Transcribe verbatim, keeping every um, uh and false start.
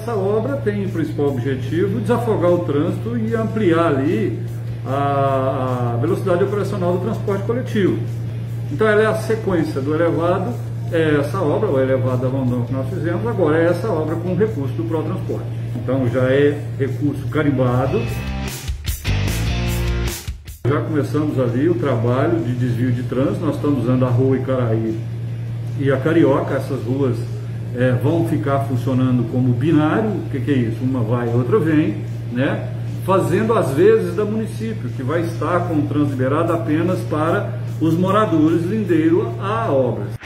essa obra tem o principal objetivo desafogar o trânsito e ampliar ali a, a velocidade operacional do transporte coletivo. Então ela é a sequência do elevado, é essa obra, o elevado da Rondon que nós fizemos, agora é essa obra com recurso do Protransporte. Então já é recurso carimbado. Já começamos ali o trabalho de desvio de trânsito, nós estamos usando a Rua Icaraí e a Carioca, essas ruas é, vão ficar funcionando como binário. O que, que é isso? Uma vai, outra vem, né? Fazendo as vezes da município, que vai estar com o trânsito liberado apenas para os moradores lindeiros a obras.